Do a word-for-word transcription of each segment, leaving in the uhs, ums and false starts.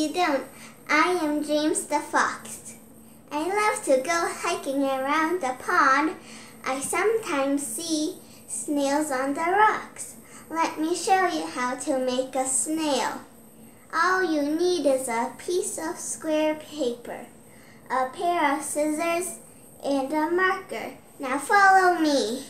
you don't. I am James the Fox. I love to go hiking around the pond. I sometimes see snails on the rocks. Let me show you how to make a snail. All you need is a piece of square paper, a pair of scissors, and a marker. Now follow me.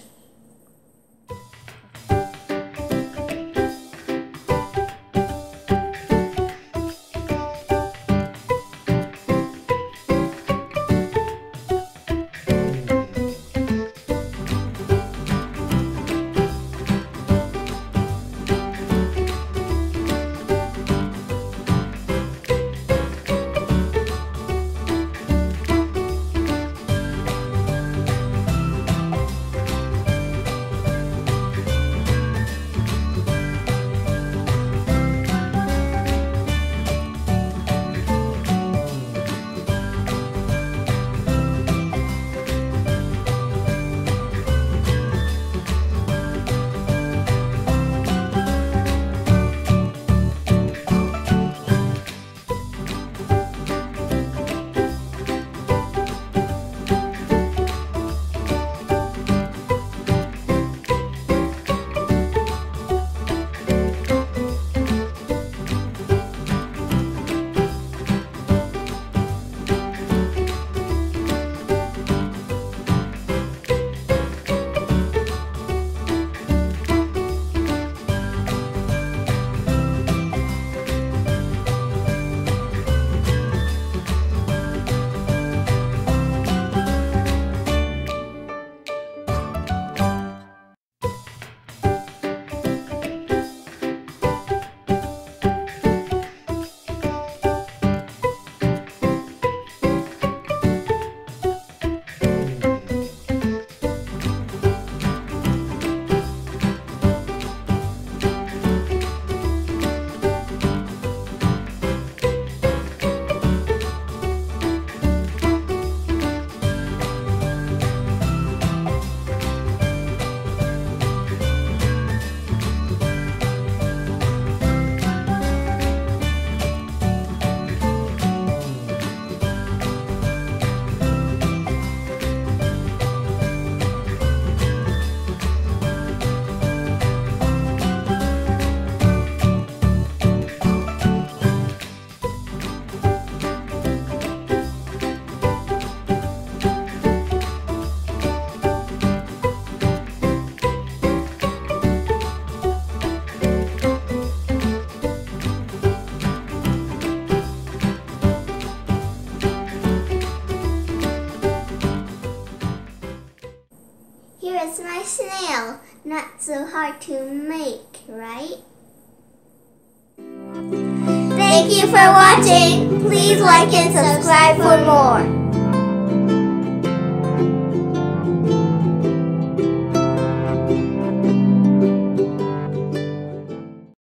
Here is my snail. Not so hard to make, right? Thank you for watching. Please like and subscribe for more.